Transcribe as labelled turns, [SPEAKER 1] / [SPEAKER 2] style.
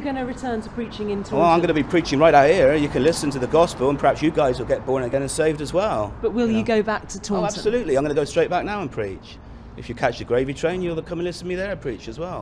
[SPEAKER 1] going to return to preaching in Taunton?
[SPEAKER 2] Well, I'm going to be preaching right out here. You can listen to the gospel, and perhaps you guys will get born again and saved as well.
[SPEAKER 1] But will you go back to Taunton?
[SPEAKER 2] Oh, absolutely. I'm going to go straight back now and preach. If you catch the gravy train, you'll come and listen to me there and preach as well.